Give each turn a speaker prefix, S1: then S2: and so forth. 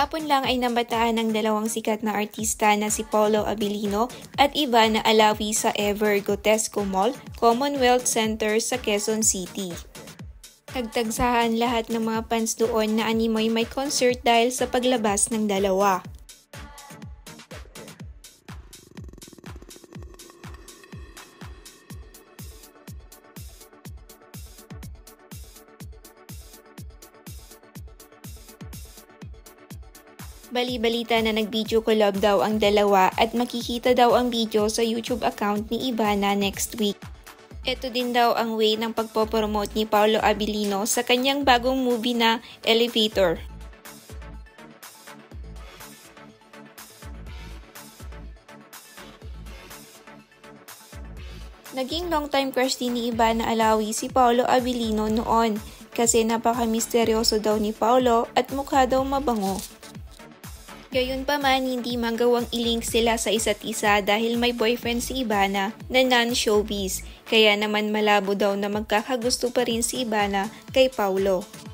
S1: Kahapon lang ay nabataan ng dalawang sikat na artista na si Paolo Abilino at Ivana Alawi sa Ever Gotesco Mall, Commonwealth Center sa Quezon City. Nagtagsahan lahat ng mga fans doon na animoy may concert dahil sa paglabas ng dalawa. Bali-balita na nag-video collab daw ang dalawa at makikita daw ang video sa YouTube account ni Ivana next week. Ito din daw ang way ng pagpopromote ni Paolo Abilino sa kanyang bagong movie na Elevator. Naging long-time crush din ni Ivana Alawi si Paolo Abilino noon kasi napaka-misteryoso daw ni Paolo at mukha daw mabango. Gayunpaman, hindi magawang i-link sila sa isa't isa dahil may boyfriend si Ivana na non-showbiz, kaya naman malabo daw na magkakagusto pa rin si Ivana kay Paolo.